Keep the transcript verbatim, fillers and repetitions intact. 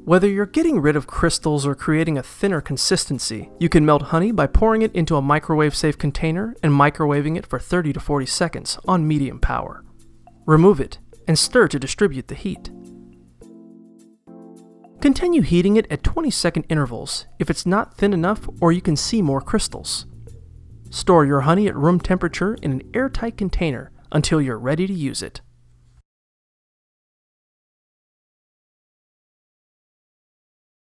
Whether you're getting rid of crystals or creating a thinner consistency, you can melt honey by pouring it into a microwave-safe container and microwaving it for thirty to forty seconds on medium power. Remove it and stir to distribute the heat. Continue heating it at twenty second intervals if it's not thin enough or you can see more crystals. Store your honey at room temperature in an airtight container until you're ready to use it.